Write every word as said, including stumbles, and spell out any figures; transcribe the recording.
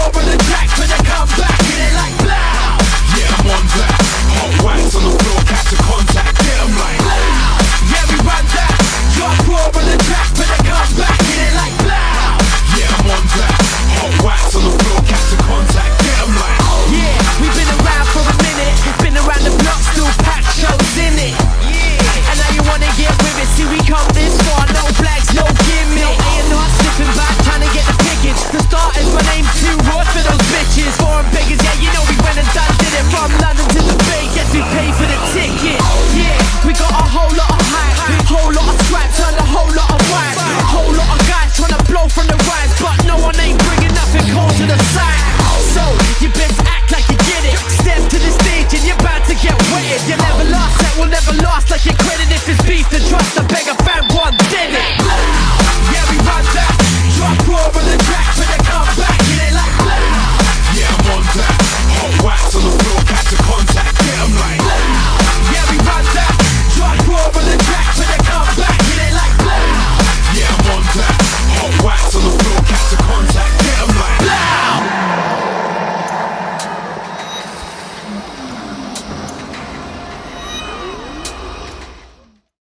floor on the track, when I come back, hit it like blow. Yeah, I'm on that. Hot wax on the floor.